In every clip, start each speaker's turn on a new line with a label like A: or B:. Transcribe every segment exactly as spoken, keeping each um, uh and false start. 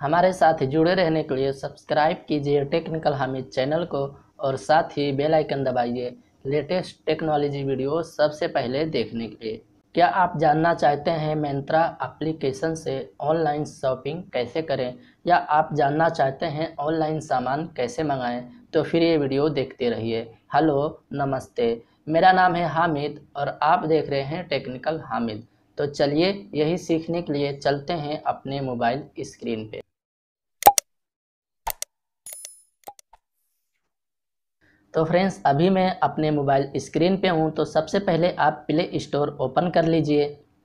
A: हमारे साथ जुड़े रहने के लिए सब्सक्राइब कीजिए टेक्निकल हामिद चैनल को और साथ ही बेल आइकन दबाइए लेटेस्ट टेक्नोलॉजी वीडियो सबसे पहले देखने के लिए। क्या आप जानना चाहते हैं मिंत्रा एप्लीकेशन से ऑनलाइन शॉपिंग कैसे करें, या आप जानना चाहते हैं ऑनलाइन सामान कैसे मंगाएं, तो फिर ये वीडियो देखते रहिए। हेलो नमस्ते, मेरा नाम है हामिद और आप देख रहे हैं टेक्निकल हामिद। तो चलिए यही सीखने के लिए चलते हैं अपने मोबाइल स्क्रीन पे। तो फ्रेंड्स, अभी मैं अपने मोबाइल स्क्रीन पे हूँ। तो सबसे पहले आप प्ले स्टोर ओपन कर लीजिए।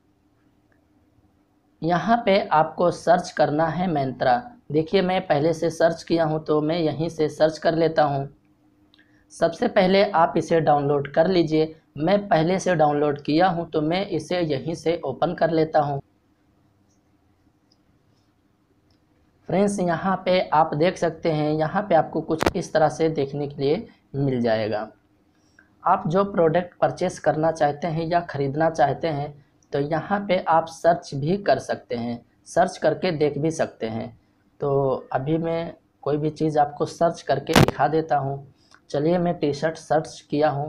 A: यहाँ पे आपको सर्च करना है मिंत्रा। देखिए मैं पहले से सर्च किया हूँ तो मैं यहीं से सर्च कर लेता हूँ। सबसे पहले आप इसे डाउनलोड कर लीजिए। मैं पहले से डाउनलोड किया हूँ तो मैं इसे यहीं से ओपन कर लेता हूँ। फ्रेंड्स, यहाँ पे आप देख सकते हैं, यहाँ पे आपको कुछ इस तरह से देखने के लिए मिल जाएगा। आप जो प्रोडक्ट परचेस करना चाहते हैं या ख़रीदना चाहते हैं तो यहाँ पे आप सर्च भी कर सकते हैं, सर्च करके देख भी सकते हैं। तो अभी मैं कोई भी चीज़ आपको सर्च करके दिखा देता हूँ। चलिए मैं टी शर्ट सर्च किया हूँ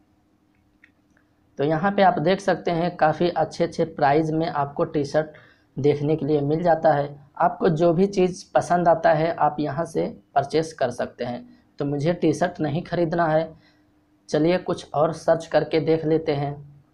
A: तो यहाँ पे आप देख सकते हैं काफ़ी अच्छे अच्छे प्राइस में आपको टी शर्ट देखने के लिए मिल जाता है। आपको जो भी चीज़ पसंद आता है आप यहाँ से परचेस कर सकते हैं। तो मुझे टी शर्ट नहीं ख़रीदना है, चलिए कुछ और सर्च करके देख लेते हैं।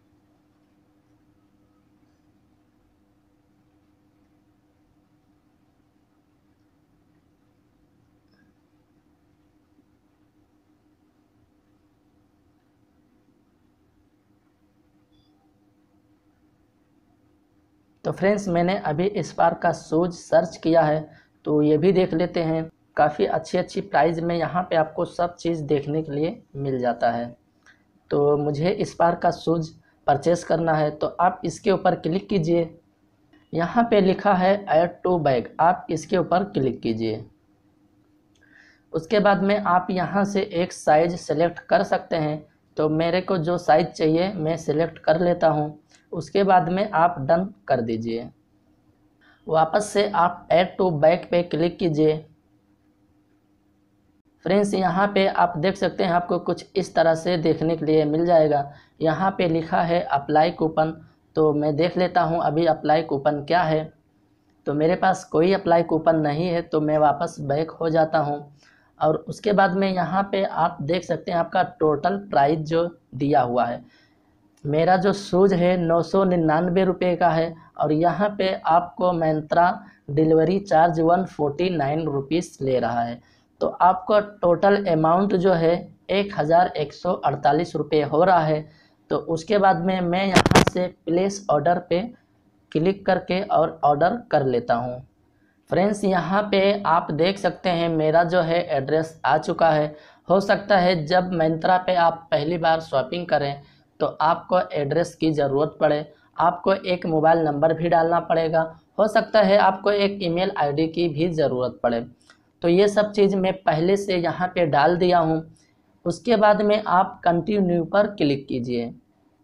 A: तो फ्रेंड्स, मैंने अभी इस बार का शूज़ सर्च किया है तो ये भी देख लेते हैं। काफ़ी अच्छी अच्छी प्राइस में यहाँ पे आपको सब चीज़ देखने के लिए मिल जाता है। तो मुझे इस बार का शूज़ परचेस करना है तो आप इसके ऊपर क्लिक कीजिए। यहाँ पे लिखा है ऐड टू बैग, आप इसके ऊपर क्लिक कीजिए। उसके बाद में आप यहाँ से एक साइज़ सेलेक्ट कर सकते हैं। तो मेरे को जो साइज़ चाहिए मैं सेलेक्ट कर लेता हूँ। उसके बाद में आप डन कर दीजिए। वापस से आप ऐड टू बैग पे क्लिक कीजिए। फ्रेंड्स, यहाँ पे आप देख सकते हैं आपको कुछ इस तरह से देखने के लिए मिल जाएगा। यहाँ पे लिखा है अप्लाई कूपन, तो मैं देख लेता हूँ अभी अप्लाई कूपन क्या है। तो मेरे पास कोई अप्लाई कूपन नहीं है तो मैं वापस बैक हो जाता हूँ। और उसके बाद में यहाँ पे आप देख सकते हैं आपका टोटल प्राइस जो दिया हुआ है। मेरा जो शूज़ है नौ सौ निन्यानवे रुपये का है और यहाँ पे आपको Myntra delivery charge one forty nine rupees ले रहा है। तो आपका टोटल अमाउंट जो है एक हज़ार एक सौ अड़तालीस रुपये हो रहा है। तो उसके बाद में मैं यहाँ से प्लेस ऑर्डर पे क्लिक करके और ऑर्डर कर लेता हूँ। फ्रेंड्स, यहाँ पे आप देख सकते हैं मेरा जो है एड्रेस आ चुका है। हो सकता है जब मिंत्रा पे आप पहली बार शॉपिंग करें तो आपको एड्रेस की ज़रूरत पड़े, आपको एक मोबाइल नंबर भी डालना पड़ेगा, हो सकता है आपको एक ईमेल आईडी की भी ज़रूरत पड़े। तो ये सब चीज़ मैं पहले से यहाँ पे डाल दिया हूँ। उसके बाद में आप कंटिन्यू पर क्लिक कीजिए।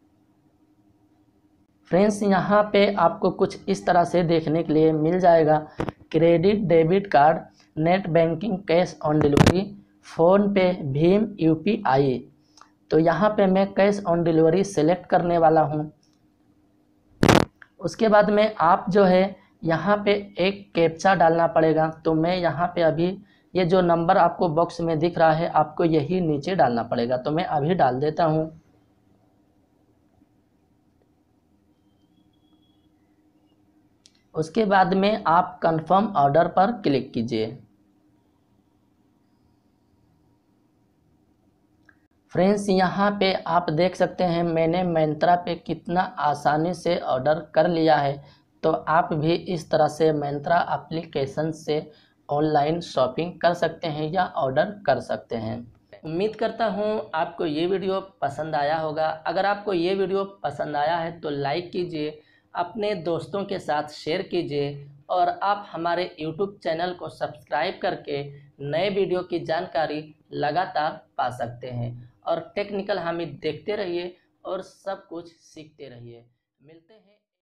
A: फ्रेंड्स, यहाँ पे आपको कुछ इस तरह से देखने के लिए मिल जाएगा। Credit, debit card, net banking, cash on delivery, PhonePe, भीम, यूपीआई। तो यहाँ पे मैं कैश ऑन डिलीवरी सेलेक्ट करने वाला हूँ। उसके बाद में आप जो है यहाँ पे एक कैप्चा डालना पड़ेगा। तो मैं यहाँ पे अभी ये जो नंबर आपको बॉक्स में दिख रहा है आपको यही नीचे डालना पड़ेगा, तो मैं अभी डाल देता हूँ। उसके बाद में आप कंफर्म ऑर्डर पर क्लिक कीजिए। फ्रेंड्स, यहाँ पे आप देख सकते हैं मैंने मिंत्रा पे कितना आसानी से ऑर्डर कर लिया है। तो आप भी इस तरह से मिंत्रा एप्लीकेशन से ऑनलाइन शॉपिंग कर सकते हैं या ऑर्डर कर सकते हैं। उम्मीद करता हूँ आपको ये वीडियो पसंद आया होगा। अगर आपको ये वीडियो पसंद आया है तो लाइक कीजिए, अपने दोस्तों के साथ शेयर कीजिए और आप हमारे यूट्यूब चैनल को सब्सक्राइब करके नए वीडियो की जानकारी लगातार पा सकते हैं। और टेक्निकल हामिद देखते रहिए और सब कुछ सीखते रहिए। मिलते हैं।